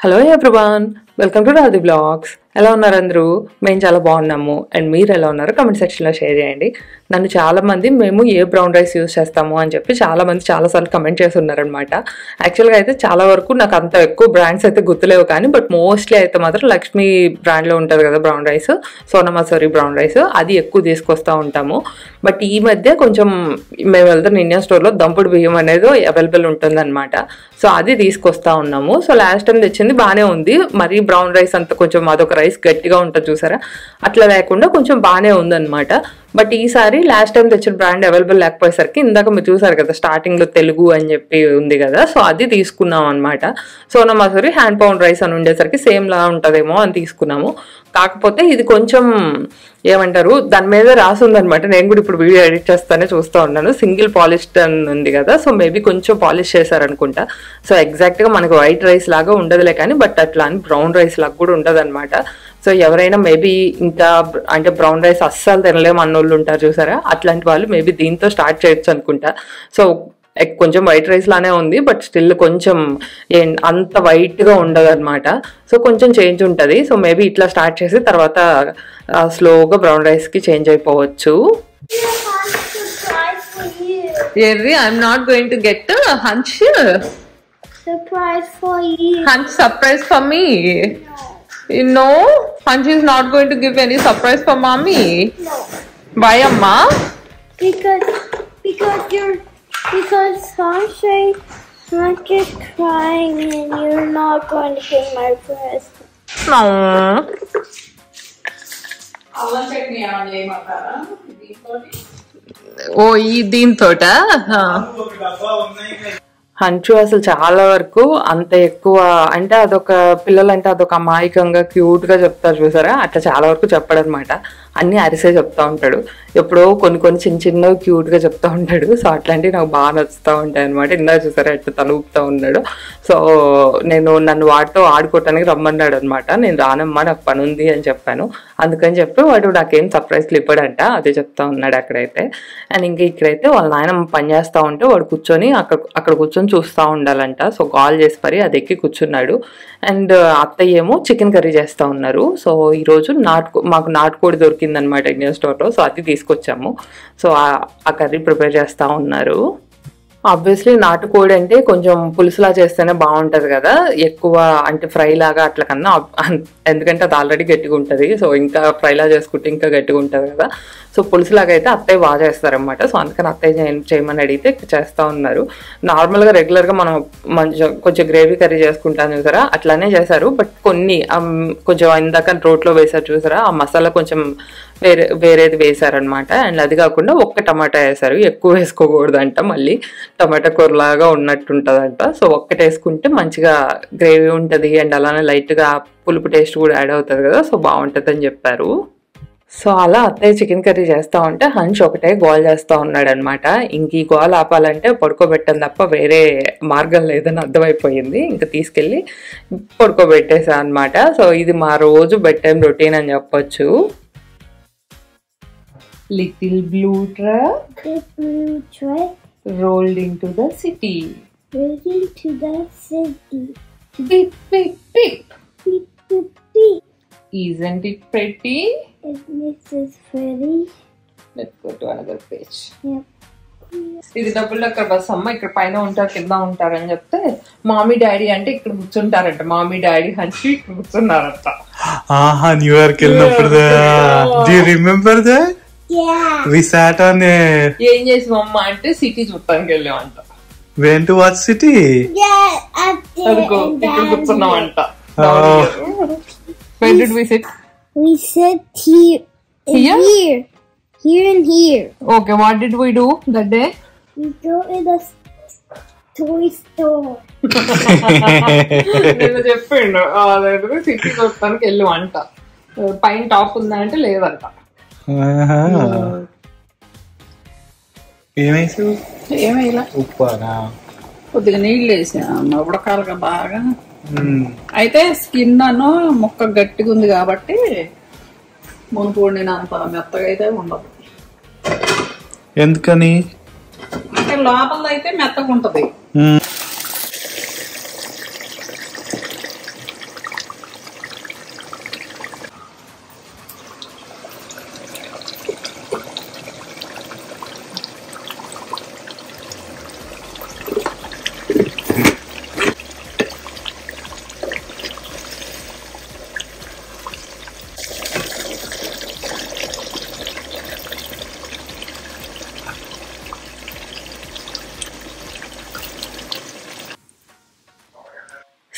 Hello everyone, welcome to Radhi blogs. ఎలా ఉన్నారు అందరూ? మేము చాలా బాగున్నాము. అండ్ మీరు ఎలా ఉన్నారు కమెంట్ సెక్షన్లో షేర్ చేయండి. నన్ను చాలామంది మేము ఏ బ్రౌన్ రైస్ యూస్ చేస్తాము అని చెప్పి చాలామంది చాలాసార్లు కమెంట్ చేసి ఉన్నారనమాట. యాక్చువల్గా అయితే చాలా వరకు నాకు అంత ఎక్కువ బ్రాండ్స్ అయితే గుర్తులేవు, కానీ బట్ మోస్ట్లీ అయితే మాత్రం లక్ష్మీ బ్రాండ్లో ఉంటుంది కదా brown rice, Sona Masoori brown rice, అది ఎక్కువ తీసుకొస్తూ ఉంటాము. బట్ ఈ మధ్య కొంచెం మేము వెళ్తాం ఇండియన్ స్టోర్లో దంపుడు బియ్యం అనేది అవైలబుల్ ఉంటుందన్నమాట. సో అది తీసుకొస్తా ఉన్నాము. సో లాస్ట్ టైం తెచ్చింది బాగానే ఉంది. మరీ బ్రౌన్ రైస్ అంతా కొంచెం అదొక రైస్ గట్టిగా ఉంటుంది చూసారా, అట్లా లేకుండా కొంచెం బాగానే ఉందన్నమాట. బట్ ఈసారి లాస్ట్ టైం తెచ్చిన బ్రాండ్ అవైలబుల్ లేకపోయేసరికి ఇందాక మీరు చూసారు కదా స్టార్టింగ్లో తెలుగు అని చెప్పి ఉంది కదా, సో అది తీసుకున్నాం అనమాట. Sona Masoori hand pound rice అని ఉండేసరికి సేమ్ లా ఉంటుందేమో అని తీసుకున్నాము. కాకపోతే ఇది కొంచెం ఏమంటారు, దాని మీద రాసి ఉందనమాట. నేను కూడా ఇప్పుడు వీడియో ఎడిట్ చేస్తానే చూస్తూ ఉన్నాను. సింగిల్ పాలిష్డ్ అని ఉంది కదా, సో మేబీ కొంచెం పాలిష్ చేశారనుకుంటా. సో ఎగ్జాక్ట్గా మనకు వైట్ రైస్ లాగా ఉండదులే కానీ, బట్ అట్లా అని బ్రౌన్ రైస్ లాగా కూడా ఉండదు అనమాట. సో ఎవరైనా మేబీ ఇంకా అంటే బ్రౌన్ రైస్ అస్సలు తినలేము అన్నోళ్ళు ఉంటారు చూసారా, అట్లాంటి వాళ్ళు మేబీ దీంతో స్టార్ట్ చేయొచ్చు అనుకుంటా. సో కొంచెం వైట్ రైస్ లానే ఉంది, బట్ స్టిల్ కొంచెం అంత వైట్గా ఉండదు అనమాట. సో కొంచెం చేంజ్ ఉంటుంది. సో మేబీ ఇట్లా స్టార్ట్ చేసి తర్వాత స్లోగా బ్రౌన్ రైస్కి చేంజ్ అయిపోవచ్చు. I'm not going to get హంచ్ Surprise for you. హంచ్ surprise for me. No, Hanchi is not going to give any surprise for mommy. No. Why, Amma? Because Sanjay is crying and you're not going to get my present. No. ఓ ఈ దీంతోట హంచు అసలు చాలా వరకు అంత ఎక్కువ అంటే అదొక పిల్లలంటే అదొక అమాయకంగా క్యూట్ గా చెప్తారు చూసారా, అట్లా చాలా వరకు చెప్పడనమాట. అన్ని అరిసే చెప్తా ఉంటాడు. ఎప్పుడో కొన్ని చిన్న చిన్నవి క్యూట్ గా చెప్తా ఉంటాడు. సో అట్లాంటివి నాకు బాగా నచ్చుతూ ఉంటాయి అనమాట. ఇందాక చూసారా ఎట్లా తలుపుతూ ఉన్నాడు. సో నన్ను వాటితో ఆడుకోవటానికి రమ్మన్నాడు అనమాట. నేను రానమ్మా నాకు పని ఉంది అని చెప్పాను. అందుకని చెప్పి వాడు నాకేం సర్ప్రైజ్లు ఇవ్వడంట, అదే చెప్తా ఉన్నాడు అక్కడైతే. అండ్ ఇంకా ఇక్కడైతే వాళ్ళ నాయనమ్మ పని చేస్తూ ఉంటే వాడు కూర్చొని అక్కడ కూర్చొని చూస్తూ ఉండాలంట. సో కాల్ చేసి మరి అది ఎక్కి కూర్చున్నాడు. అండ్ అత్తయ్య ఏమో చికెన్ కర్రీ చేస్తూ ఉన్నారు. సో ఈరోజు మాకు నాటుకోడి దొరికిందనమాట ఇండియన్ స్టోర్లో. సో అది తీసుకొచ్చాము. సో ఆ కర్రీ ప్రిపేర్ చేస్తూ ఉన్నారు. ఆబ్వియస్లీ నాటుకోడి అంటే కొంచెం పులుసులా చేస్తేనే బాగుంటుంది కదా, ఎక్కువ అంటే ఫ్రై లాగా అట్లా కన్నా, ఎందుకంటే అది ఆల్రెడీ గట్టిగా ఉంటుంది. సో ఇంకా ఫ్రైలా చేసుకుంటే ఇంకా గట్టిగా ఉంటుంది కదా. సో పులుసులాగా అయితే అత్తయ్య బాగా చేస్తారనమాట. సో అందుకని అత్తయ్య చేయమని అడిగితే చేస్తూ ఉన్నారు. నార్మల్గా రెగ్యులర్గా మనం కొంచెం గ్రేవీ కర్రీ చేసుకుంటాం చూసారా, అట్లానే చేశారు. బట్ కొంచెం ఇందాక రోట్లో వేసారు చూసారా, ఆ మసాలా కొంచెం వేరేది వేసారనమాట. అండ్ అది కాకుండా ఒక్క టమాటా వేసారు, ఎక్కువ వేసుకోకూడదంట, మళ్ళీ టమాటా కూరలాగా ఉన్నట్టుంటుందంట. సో ఒక్కటి వేసుకుంటే మంచిగా గ్రేవీ ఉంటుంది అండ్ అలానే లైట్గా పులుపు టేస్ట్ కూడా యాడ్ అవుతుంది కదా, సో బాగుంటుంది అని చెప్పారు. సో అలా అత్తయ్య చికెన్ కర్రీ చేస్తూ ఉంటే హంచ్ ఒకటే గోల్ చేస్తూ ఉన్నాడు అనమాట. ఇంక ఈ గోల్ ఆపాలంటే పడుకోబెట్టడం తప్ప వేరే మార్గం లేదని అర్థమైపోయింది. ఇంకా తీసుకెళ్ళి పడుకోబెట్టేసా అనమాట. సో ఇది మా రోజు బెడ్ టైం రొటీన్ అని చెప్పొచ్చు. Little blue truck rolled into the city. Beep, beep, beep. Beep, beep, beep. Isn't it pretty? This is pretty. Let's go to another page. Yep. ఇది డబుల్ డక్కర్ బస్ అమ్మ, ఇక్కడ పైన ఉంటారు కింద ఉంటారు అని చెప్తే మామీ డాడీ అంటే ఇక్కడ కూర్చుంటారంట. మామీ డాడీ హంచి ఇక్కడ కూర్చున్నారంట. ఆహా, న్యూయార్క్ వెళ్ళినప్పుడు do you remember that? Yeah. We sat on a... ఏం చేసి అమ్మ అంటే సిటీ చూడటానికి వెళ్ళామంట. Went to what city? Yeah, up there. అదిగో and ఇక్కడ down కూర్చున్నామంట. Oh. Where did we sit? We sit here. Here? Here and here. Okay, what did we do that day? We go in the toy store. నేను చెప్పిండు అదే city చూడటానికి వెళ్ళామంట. పైన top ఉందా అంటే లేదంట. ఏమైనా ఏమైనా ఉప్పానా కొద్దిగా నీళ్ళు వేసా ఉడకాలుగా బాగా. అయితే స్కిన్ అను ముక్క గట్టిగా ఉంది కాబట్టి మునుపు వండినంత మెత్తగా అయితే ఉండదు. ఎందుకని అంటే లోపల అయితే మెత్తగా ఉంటది.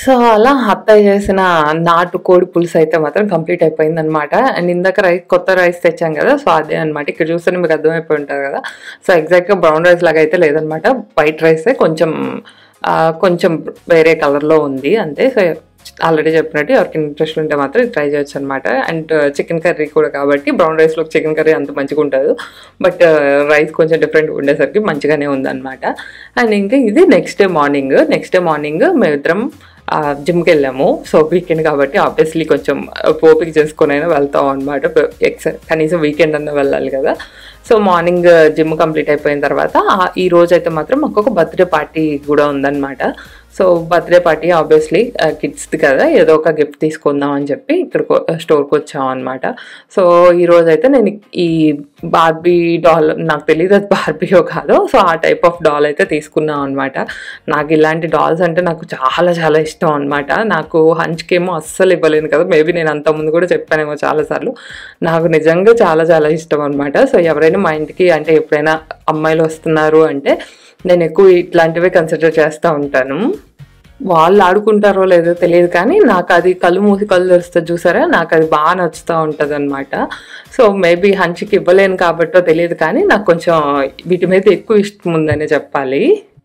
సో అలా అత్తయ్య చేసిన నాటు కోడి పులుసు అయితే మాత్రం కంప్లీట్ అయిపోయింది అనమాట. అండ్ ఇందాక కొత్త రైస్ తెచ్చాం కదా, సో అదే అనమాట. ఇక్కడ చూస్తే మీకు అర్థమైపోయి ఉంటుంది కదా. సో ఎగ్జాక్ట్గా బ్రౌన్ రైస్ లాగా అయితే లేదనమాట, వైట్ రైసే కొంచెం కొంచెం వేరే కలర్లో ఉంది అంతే. సో ఆల్రెడీ చెప్పినట్టు ఎవరికి ఇంట్రెస్ట్ ఉంటే మాత్రం ట్రై చేయొచ్చు అనమాట. అండ్ చికెన్ కర్రీ కూడా కాబట్టి బ్రౌన్ రైస్లో చికెన్ కర్రీ అంత మంచిగా ఉంటుంది, బట్ రైస్ కొంచెం డిఫరెంట్గా ఉండేసరికి మంచిగానే ఉందన్నమాట. అండ్ ఇంకా ఇది నెక్స్ట్ డే మార్నింగ్ మేమిద్దరం జిమ్కి వెళ్ళాము. సో వీకెండ్ కాబట్టి ఆబ్వియస్లీ కొంచెం ఓపిక చేసుకొని అయినా వెళ్తాం అనమాట. కనీసం వీకెండ్ అన్నా వెళ్ళాలి కదా. సో మార్నింగ్ జిమ్ కంప్లీట్ అయిపోయిన తర్వాత ఈ రోజు అయితే మాత్రం మాకు ఒక బర్త్డే పార్టీ కూడా ఉందన్నమాట. సో బర్త్డే పార్టీ ఆబ్వియస్లీ కిడ్స్ది కదా, ఏదో ఒక గిఫ్ట్ తీసుకుందాం అని చెప్పి ఇక్కడ స్టోర్కి వచ్చాం అనమాట. సో ఈరోజు అయితే నేను ఈ బార్బీ డాల్, నాకు తెలియదు అది బార్బీయో కాదో, సో ఆ టైప్ ఆఫ్ డాల్ అయితే తీసుకున్నాం అనమాట. నాకు ఇలాంటి డాల్స్ అంటే నాకు చాలా చాలా ఇష్టం అనమాట. నాకు హంచ్కేమో అస్సలు ఇవ్వలేను కదా, మేబీ నేను అంతకుముందు కూడా చెప్పానేమో చాలాసార్లు. నాకు నిజంగా చాలా చాలా ఇష్టం అనమాట. సో ఎవరైనా మా ఇంటికి అంటే ఎప్పుడైనా అమ్మాయిలు వస్తున్నారు అంటే నేను ఎక్కువ ఇట్లాంటివే కన్సిడర్ చేస్తూ ఉంటాను. వాళ్ళు ఆడుకుంటారో లేదో తెలియదు కానీ నాకు అది కళ్ళు మూసి కళ్ళు తెరుస్తుంది చూసారా, నాకు అది బాగా నచ్చుతూ ఉంటుంది అనమాట. సో మేబీ హంచికి ఇవ్వలేను కాబట్టో తెలియదు కానీ నాకు కొంచెం వీటి మీద ఎక్కువ ఇష్టం ఉందని చెప్పాలి.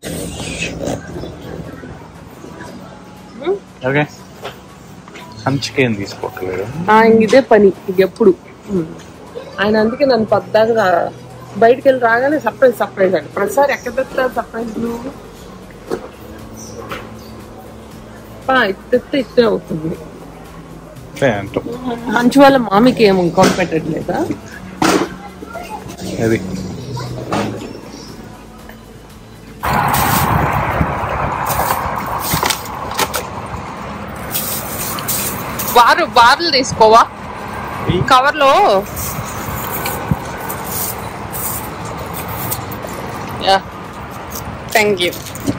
హంచికేం తీసుకోవట్లేదు, ఇదే పని ఎప్పుడు ఆయన. అందుకే నన్ను పద్దాగా బయటికి వెళ్ళి రాగానే సర్ప్రైజ్ అండి. ప్రతిసారి ఎక్కడ తెస్తారు సర్ప్రైజ్ ఇస్తే అవుతుంది. మంచి వాళ్ళ మామికి ఏమో ఇంకోటి పెట్టట్లేదా? అది బార్లు తీసుకోవా కవర్లో? Thank you.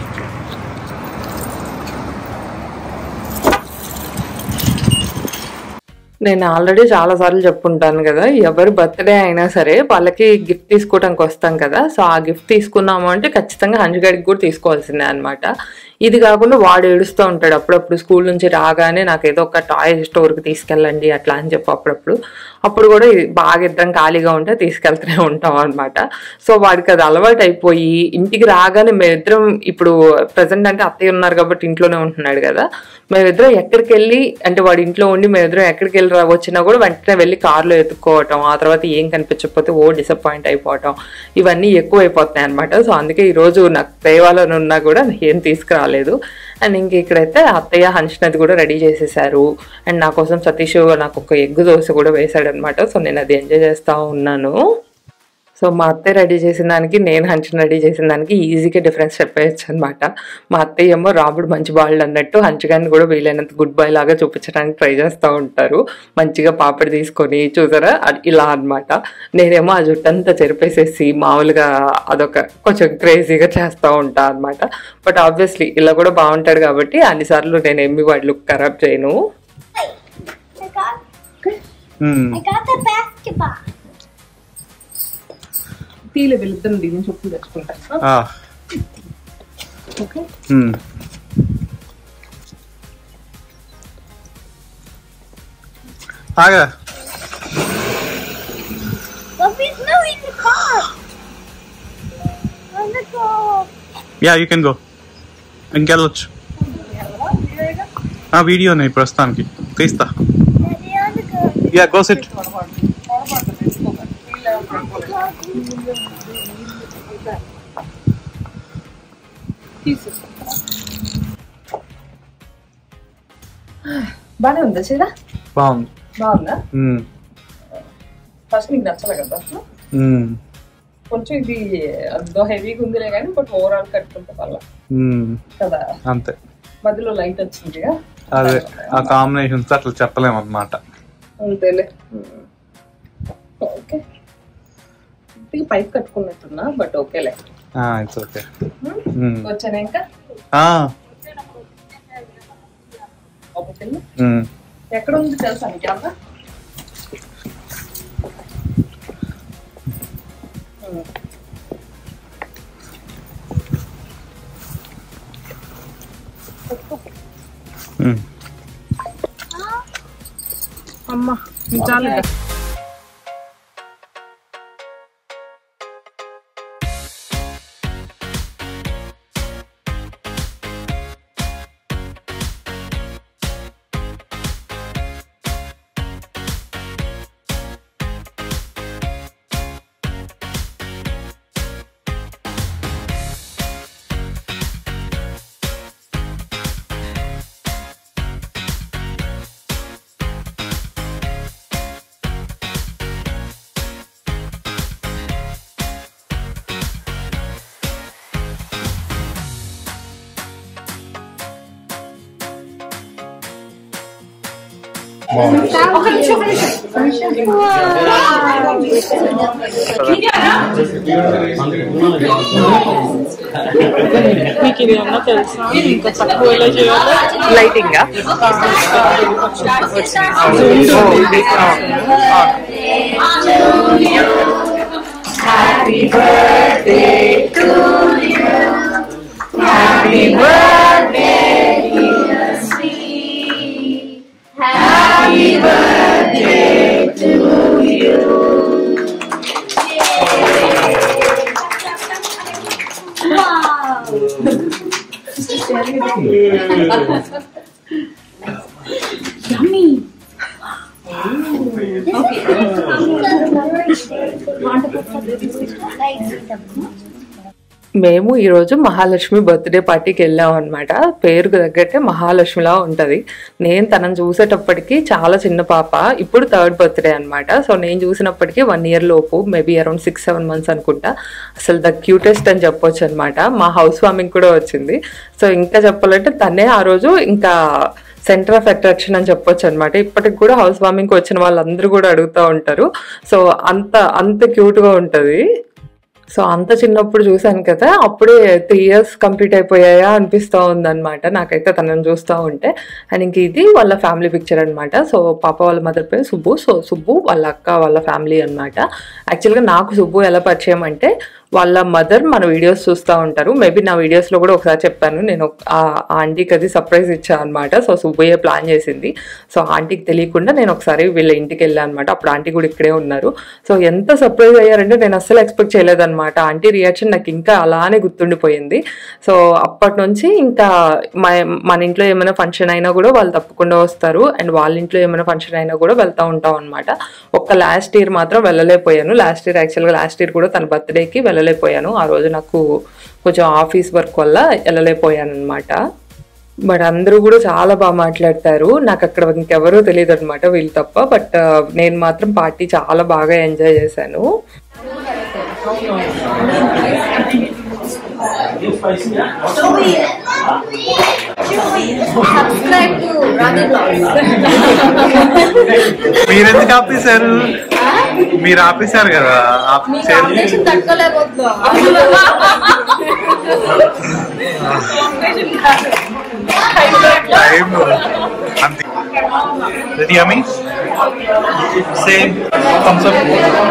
నేను ఆల్రెడీ చాలా సార్లు చెప్పుంటాను కదా, ఎవరి బర్త్డే అయినా సరే వాళ్ళకి గిఫ్ట్ తీసుకోవడానికి వస్తాం కదా. సో ఆ గిఫ్ట్ తీసుకున్నాము అంటే ఖచ్చితంగా హండ్రెడ్కి కూడా తీసుకోవాల్సిందే అనమాట. ఇది కాకుండా వాడు ఏడుస్తూ ఉంటాడు అప్పుడప్పుడు, స్కూల్ నుంచి రాగానే నాకు ఏదో ఒక టాయ్ స్టోర్కి తీసుకెళ్ళండి అట్లా అని చెప్పి అప్పుడు కూడా బాగా ఇద్దరం ఖాళీగా ఉంటే తీసుకెళ్తూనే ఉంటాం అనమాట. సో వాడికి అది అలవాటు అయిపోయి ఇంటికి రాగానే మేమిద్దరం, ఇప్పుడు ప్రజెంట్ అంటే అత్తయ్య ఉన్నారు కాబట్టి ఇంట్లోనే ఉంటున్నాడు కదా, మేమిద్దరం ఎక్కడికి వెళ్ళి అంటే వాడు ఇంట్లో ఉండి మేమిద్దరం ఎక్కడికి వెళ్ళి వచ్చినా కూడా వెంటనే వెళ్ళి కార్లో ఎత్తుక్కోవటం, ఆ తర్వాత ఏం కనిపించకపోతే డిసప్పాయింట్ అయిపోవటం, ఇవన్నీ ఎక్కువ అయిపోతున్నాయి అనమాట. సో అందుకే ఈరోజు నాకు దేవాలని ఉన్నా కూడా ఏం తీసుకురాలేదు. అండ్ ఇంక ఇక్కడైతే అత్తయ్య హంచినది కూడా రెడీ చేసేసారు. అండ్ నా కోసం సతీష్ నాకు ఒక ఎగ్ దోశ కూడా వేసాడు అనమాట. సో నేను అది ఎంజాయ్ చేస్తూ ఉన్నాను. సో మా అత్తయ్య రెడీ చేసిన దానికి నేను హంచిన రెడీ చేసిన దానికి ఈజీగా డిఫరెన్స్ చెప్పేయచ్చు అనమాట. మా అత్తయ్య ఏమో రాముడు మంచి బాళ్ళు అన్నట్టు హంచగాన్ని కూడా వీలైనంత గుడ్ బాయ్ లాగా చూపించడానికి ట్రై చేస్తూ ఉంటారు. మంచిగా పాపడి తీసుకొని చూసారా ఇలా అనమాట. నేనేమో ఆ జుట్టంతా చెరిపేసేసి మామూలుగా అదొక కొంచెం క్రేజీగా చేస్తూ ఉంటాను అనమాట. బట్ ఆబ్వియస్లీ ఇలా కూడా బాగుంటాడు కాబట్టి అన్నిసార్లు నేను ఏమి వాడి లుక్ ఖరాబ్ చేయను. I got the basketball. తీలే వెళ్తాను దీన్ని చెప్పు తెచ్చుకుంటా. Okay Agha. No, in the car. On the go. Yeah you can go. ఇంకెళ్ళొచ్చు. వీడియోనే ప్రస్తుతానికి తీస్తా. Yeah go sit. బానే ఉందా చీర? బాగుందా? ఫస్ట్ నీకు నచ్చలే కదా అసలు? కొంచెం ఇది అదో హెవీగా ఉందిలే కానీ బట్ ఓవరాల్ కట్టుకుంటే పర్లా కదా. అంతే, మధ్యలో లైట్ వచ్చింది. అదే ఆ కాంబినేషన్స్ అట్లా చెప్పలేము అన్నమాట. అంతేలే. ఓకే పైకి కట్టుకున్నట్టున్నా బట్ ఓకేలే. It's okay. వచ్చాను ఇంకా ఎక్కడ ఉంది తెలుసా నీకు? అమ్మ అమ్మా చాలు. మీకు ఇది ఏమన్నా తెలుసా? ఇంకా తక్కువ ఎలా చేయాలి? Lighting happy birthday to you, happy birthday dear sweet, happy birthday to you. మేము ఈరోజు మహాలక్ష్మి బర్త్డే పార్టీకి వెళ్ళాం అనమాట. పేరుకు తగ్గట్టే మహాలక్ష్మిలా ఉంటుంది. నేను తనను చూసేటప్పటికి చాలా చిన్న పాప, ఇప్పుడు 3rd బర్త్డే అనమాట. సో నేను చూసినప్పటికీ 1 year లోపు, మేబీ అరౌండ్ 6-7 months అనుకుంటా. అసలు ద క్యూటెస్ట్ అని చెప్పొచ్చు అనమాట. మా హౌస్ వార్మింగ్ కూడా వచ్చింది. సో ఇంకా చెప్పాలంటే తనే ఆ రోజు ఇంకా సెంటర్ ఆఫ్ అట్రాక్షన్ అని చెప్పొచ్చు అనమాట. ఇప్పటికి కూడా హౌస్ వార్మింగ్కి వచ్చిన వాళ్ళందరూ కూడా అడుగుతూ ఉంటారు. సో అంత క్యూట్గా ఉంటుంది. సో అంత చిన్నప్పుడు చూసాను కదా, అప్పుడే 3 years కంప్లీట్ అయిపోయాయా అనిపిస్తూ ఉందన్నమాట నాకైతే తనని చూస్తూ ఉంటే. అండ్ ఇంక ఇది వాళ్ళ ఫ్యామిలీ పిక్చర్ అనమాట. సో పాప వాళ్ళ మదర్ పేరు సుబ్బు. సో సుబ్బు వాళ్ళ అక్క వాళ్ళ ఫ్యామిలీ అనమాట. యాక్చువల్గా నాకు సుబ్బు ఎలా పరిచయం అంటే, వాళ్ళ మదర్ మన వీడియోస్ చూస్తూ ఉంటారు. మేబీ నా వీడియోస్లో కూడా ఒకసారి చెప్పాను, నేను ఆ ఆంటీకి అది సర్ప్రైజ్ ఇచ్చాను అనమాట. సో సుబ్బయ్య ప్లాన్ చేసింది. సో ఆంటీకి తెలియకుండా నేను ఒకసారి వీళ్ళ ఇంటికి వెళ్ళాను అనమాట. అప్పుడు ఆంటీ కూడా ఇక్కడే ఉన్నారు. సో ఎంత సర్ప్రైజ్ అయ్యారంటే నేను అస్సలు ఎక్స్పెక్ట్ చేయలేదన్నమాట. ఆంటీ రియాక్షన్ నాకు ఇంకా అలానే గుర్తుండిపోయింది. సో అప్పటి నుంచి ఇంకా మన ఇంట్లో ఏమైనా ఫంక్షన్ అయినా కూడా వాళ్ళు తప్పకుండా వస్తారు. అండ్ వాళ్ళ ఇంట్లో ఏమైనా ఫంక్షన్ అయినా కూడా వెళ్తూ ఉంటాం అనమాట. ఒక్క లాస్ట్ ఇయర్ మాత్రం వెళ్ళలేకపోయాను. యాక్చువల్గా లాస్ట్ ఇయర్ కూడా తన బర్త్డేకి వెళ్ళలేకపోయాను. ఆ రోజు నాకు కొంచెం ఆఫీస్ వర్క్ వల్ల వెళ్ళలేకపోయాను అనమాట. బట్ అందరూ కూడా చాలా బాగా మాట్లాడతారు. నాకు అక్కడ ఇంకెవరూ తెలియదు అనమాట వీళ్ళు తప్ప. బట్ నేను మాత్రం పార్టీ చాలా బాగా ఎంజాయ్ చేశాను. మీరెందుకు ఆపేశారు? మీరు ఆపేశారు కదా. టైం అంతే. Ready, Ami? Say thumbs up.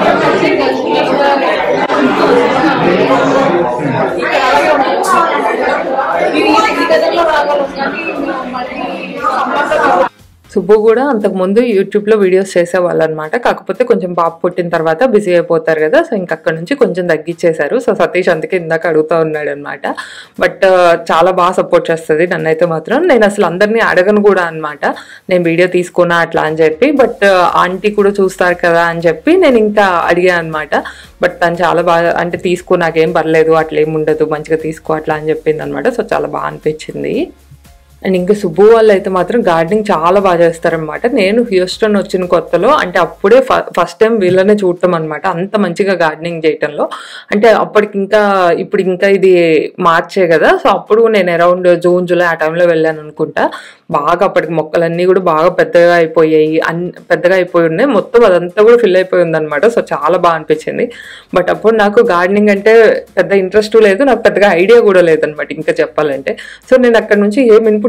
Subbu కూడా అంతకుముందు యూట్యూబ్లో వీడియోస్ చేసేవాళ్ళు అనమాట. కాకపోతే కొంచెం పాప పుట్టిన తర్వాత బిజీ అయిపోతారు కదా. సో ఇంక అక్కడ నుంచి కొంచెం తగ్గించేశారు. సో సతీష్ అందుకే ఇందాక అడుగుతూ ఉన్నాడు అనమాట. బట్ చాలా బాగా సపోర్ట్ చేస్తుంది నన్నైతే మాత్రం. నేను అసలు అందరినీ అడగను కూడా అనమాట, నేను వీడియో తీసుకున్నా అట్లా అని చెప్పి. బట్ ఆంటీ కూడా చూస్తారు కదా అని చెప్పి నేను ఇంకా అడిగాను అనమాట. బట్ తను చాలా బాగా అంటే తీసుకో, నాకేం పర్లేదు, అట్లా ఏమి ఉండదు, మంచిగా తీసుకో అట్లా అని చెప్పింది అనమాట. సో చాలా బాగా అనిపించింది. అండ్ ఇంకా సుబ్బు వాళ్ళు అయితే మాత్రం గార్డెనింగ్ చాలా బాగా చేస్తారనమాట. నేను హ్యూస్టన్ వచ్చిన కొత్తలో అంటే అప్పుడే ఫస్ట్ టైం వీళ్ళనే చూడటం అనమాట, అంత మంచిగా గార్డెనింగ్ చేయటంలో. అంటే అప్పటికి ఇప్పుడు ఇంకా ఇది మార్చే కదా. సో అప్పుడు నేను అరౌండ్ జూన్ జూలై ఆ టైంలో వెళ్ళాను అనుకుంటా. బాగా అప్పటికి మొక్కలన్నీ కూడా బాగా పెద్దగా అయిపోయాయి, పెద్దగా అయిపోయి ఉన్నాయి. మొత్తం అదంతా కూడా ఫిల్ అయిపోయి ఉందన్నమాట. సో చాలా బాగా అనిపించింది. బట్ అప్పుడు నాకు గార్డెనింగ్ అంటే పెద్ద ఇంట్రెస్ట్ లేదు, నాకు పెద్దగా ఐడియా కూడా లేదనమాట ఇంకా చెప్పాలంటే. సో నేను అక్కడ నుంచి ఏం ఇన్పుట్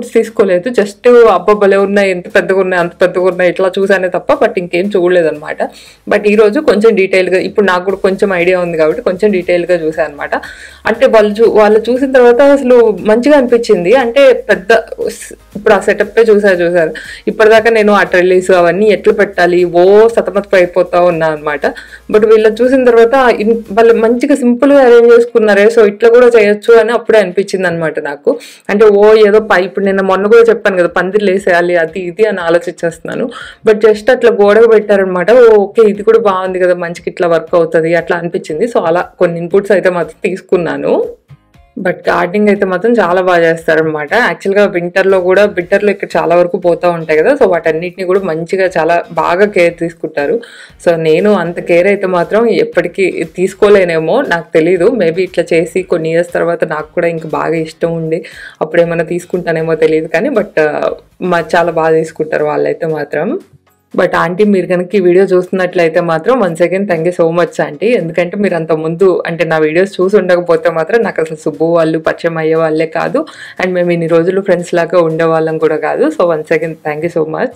ఇన్పుట్స్ తీసుకోలేదు. జస్ట్ అబ్బబ్బలే ఉన్నాయి, ఎంత పెద్దగా ఉన్నాయి అంత పెద్దగా ఉన్నాయి ఇట్లా చూసానే తప్ప బట్ ఇంకేం చూడలేదన్నమాట. బట్ ఈ రోజు కొంచెం డీటెయిల్గా, ఇప్పుడు నాకు కూడా కొంచెం ఐడియా ఉంది కాబట్టి కొంచెం డీటెయిల్గా చూసాను అనమాట. అంటే వాళ్ళు చూసిన తర్వాత అసలు మంచిగా అనిపించింది. అంటే పెద్ద ఇప్పుడు ఆ సెటప్ చూసారు ఇప్పటిదాకా నేను ఆ ట్రెల్లీస్ అవన్నీ ఎట్లా పెట్టాలి సతమతం అయిపోతా ఉన్నా అనమాట. బట్ వీళ్ళు చూసిన తర్వాత వాళ్ళు మంచిగా సింపుల్ గా అరేంజ్ చేసుకున్నారే, సో ఇట్లా కూడా చేయొచ్చు అని అప్పుడే అనిపించింది అనమాట నాకు. అంటే ఏదో ఇప్పుడు నేను మొన్న కూడా చెప్పాను కదా పందిర్లు వేసేయాలి అది ఇది అని ఆలోచించేస్తున్నాను. బట్ జస్ట్ అట్లా గోడకు పెట్టారనమాట. ఓకే ఇది కూడా బాగుంది కదా, మంచిగా ఇట్లా వర్క్ అవుతుంది అట్లా అనిపించింది. సో అలా కొన్ని ఇన్పుట్స్ అయితే మాత్రం తీసుకున్నాను. బట్ గార్డెనింగ్ అయితే మాత్రం చాలా బాగా చేస్తారనమాట. యాక్చువల్గా వింటర్లో ఇక్కడ చాలా వరకు పోతూ ఉంటాయి కదా, సో వాటన్నిటిని కూడా మంచిగా చాలా బాగా కేర్ తీసుకుంటారు. సో నేను అంత కేర్ అయితే మాత్రం ఎప్పటికీ తీసుకోలేనేమో నాకు తెలీదు. మేబీ ఇట్లా చేసి కొన్ని ఇయర్స్ తర్వాత నాకు కూడా ఇంకా బాగా ఇష్టం ఉండి అప్పుడు ఏమైనా తీసుకుంటానేమో తెలియదు కానీ బట్ చాలా బాగా తీసుకుంటారు వాళ్ళైతే మాత్రం. బట్ ఆంటీ మీరు కనుక ఈ వీడియో చూస్తున్నట్లయితే మాత్రం once again thank you so much aunty. ఎందుకంటే మీరు అంత ముందు అంటే నా వీడియోస్ చూసి ఉండకపోతే మాత్రం నాకు అసలు సుబ్బు వాళ్ళు పరిచయం అయ్యే వాళ్ళే కాదు, అండ్ మేము ఇన్ని రోజులు ఫ్రెండ్స్ లాగా ఉండేవాళ్ళం కూడా కాదు. So once again thank you so much.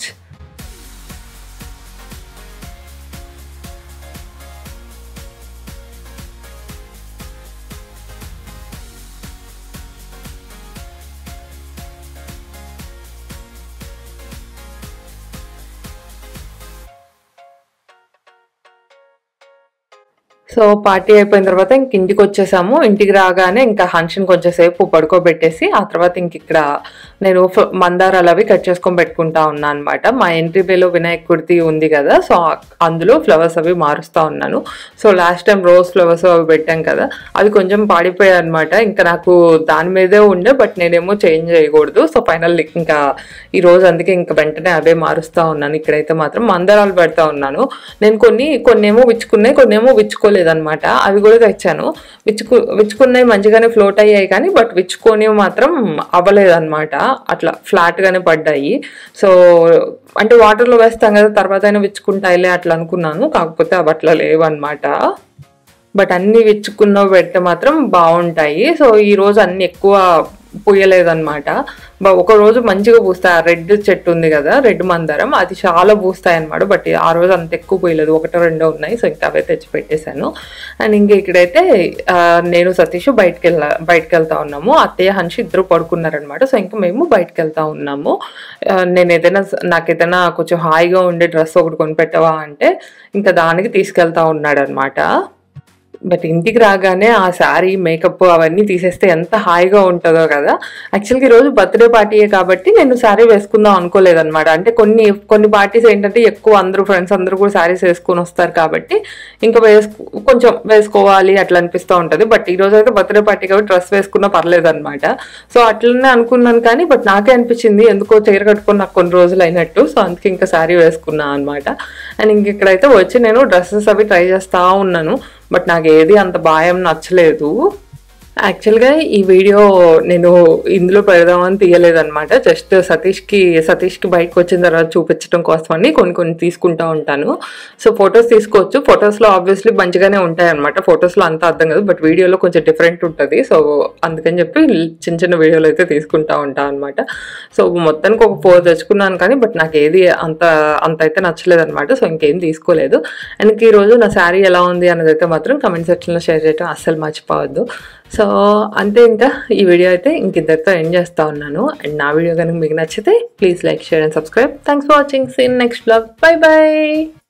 So party అయిపోయిన తర్వాత ఇంక ఇంటికి వచ్చేసాము. ఇంటికి రాగానే ఇంకా హన్షన్ కొంచెంసేపు పడుకోబెట్టేసి ఆ తర్వాత ఇంక ఇక్కడ నేను మందారాలు అవి కట్ చేసుకొని పెట్టుకుంటా ఉన్నా అనమాట. మా ఎంట్రీ వేలో వినాయకుడిది ఉంది కదా, సో అందులో ఫ్లవర్స్ అవి మారుస్తూ ఉన్నాను. So last time rose flowers అవి పెట్టాం కదా, అవి కొంచెం పాడిపోయాయి అనమాట. ఇంకా నాకు దాని మీదే ఉండే బట్ నేనేమో చేంజ్ చేయకూడదు. సో ఫైనల్ ఇంకా ఈ రోజు అందుకే ఇంకా వెంటనే అవే మారుస్తూ ఉన్నాను. ఇక్కడైతే మాత్రం మందారాలు పెడతా ఉన్నాను. నేను కొన్నేమో విచ్చుకున్నాయి, కొన్నేమో విచ్చుకోలేదు అనమాట. అవి కూడా తెచ్చాను. విచ్చుకున్నాయి మంచిగానే ఫ్లోట్ అయ్యాయి కానీ బట్ విచ్చుకొని మాత్రం అవ్వలేదు అనమాట. అట్లా ఫ్లాట్ గానే పడ్డాయి. సో అంటే వాటర్లో వేస్తాం కదా తర్వాత అయినా విచ్చుకుంటాయిలే అట్లా అనుకున్నాను, కాకపోతే అవి అట్లా లేవు అనమాట. బట్ అన్ని విచ్చుకున్నవి పెడితే మాత్రం బాగుంటాయి. సో ఈ రోజు అన్ని ఎక్కువ పూయలేదన్నమాట. ఒక రోజు మంచిగా పూస్తాయి. రెడ్ చెట్టు ఉంది కదా, రెడ్ మందారం, అది చాలా పూస్తాయి అనమాట. బట్ ఆ రోజు అంత ఎక్కువ పూయలేదు, ఒకటో రెండో ఉన్నాయి. సో ఇంకా అవే తెచ్చి పెట్టేశాను. అండ్ ఇంకా ఇక్కడైతే నేను సతీష్ బయటకు వెళ్తా ఉన్నాము. అత్తయ్య హన్షి ఇద్దరు పడుకున్నారనమాట. సో ఇంకా మేము బయటకు వెళ్తా ఉన్నాము. నాకు ఏదైనా కొంచెం హాయిగా ఉండే డ్రెస్ ఒకటి కొనిపెట్టవా అంటే ఇంకా దానికి తీసుకెళ్తా ఉన్నాడు అనమాట. బట్ ఇంటికి రాగానే ఆ శారీ మేకప్ అవన్నీ తీసేస్తే ఎంత హాయిగా ఉంటుందో కదా. యాక్చువల్గా ఈరోజు బర్త్డే పార్టీయే కాబట్టి నేను శారీ వేసుకుందాం అనుకోలేదన్నమాట. అంటే కొన్ని పార్టీస్ ఏంటంటే ఎక్కువ అందరూ ఫ్రెండ్స్ అందరూ కూడా శారీస్ వేసుకొని వస్తారు కాబట్టి ఇంకా కొంచెం వేసుకోవాలి అట్లా అనిపిస్తూ ఉంటుంది. బట్ ఈ రోజు అయితే బర్త్డే పార్టీ కాబట్టి డ్రెస్ వేసుకున్నా పర్లేదు అనమాట. సో అట్లనే అనుకున్నాను కానీ బట్ నాకే అనిపించింది ఎందుకో చీర కట్టుకొని నాకు కొన్ని రోజులు అయినట్టు. సో అందుకే ఇంకా శారీ వేసుకున్నాను అనమాట. అండ్ ఇంక ఇక్కడైతే వచ్చి నేను డ్రెస్సెస్ అవి ట్రై చేస్తూ ఉన్నాను. బట్ నాకు ఏది అంత బాగా నచ్చలేదు. యాక్చువల్గా ఈ వీడియో నేను ఇందులో పెడదామని తీయలేదన్నమాట. జస్ట్ సతీష్కి బయటకు వచ్చిన తర్వాత చూపించడం కోసమని కొన్ని తీసుకుంటా ఉంటాను. సో ఫొటోస్ తీసుకోవచ్చు. ఫొటోస్లో ఆబ్వియస్లీ మంచిగానే ఉంటాయి అనమాట. ఫొటోస్లో అంతా అర్థం కాదు బట్ వీడియోలో కొంచెం డిఫరెంట్ ఉంటుంది. సో అందుకని చెప్పి చిన్న వీడియోలు అయితే తీసుకుంటా ఉంటాను అనమాట. సో మొత్తానికి ఒక 4 తెచ్చుకున్నాను కానీ బట్ నాకు ఏది అంత అయితే నచ్చలేదు అనమాట. సో ఇంకేం తీసుకోలేదు. అండ్ ఈరోజు నా శారీ ఎలా ఉంది అన్నది అయితే మాత్రం కమెంట్ సెక్షన్లో షేర్ చేయడం అస్సలు మర్చిపోవద్దు. సో అంతే, ఇంకా ఈ వీడియో అయితే ఇంకిద్దరితో ఎండ్ చేస్తా ఉన్నాను. అండ్ నా వీడియో కనుక మీకు నచ్చితే please like, share and subscribe. Thanks for watching. See you next vlog. Bye by.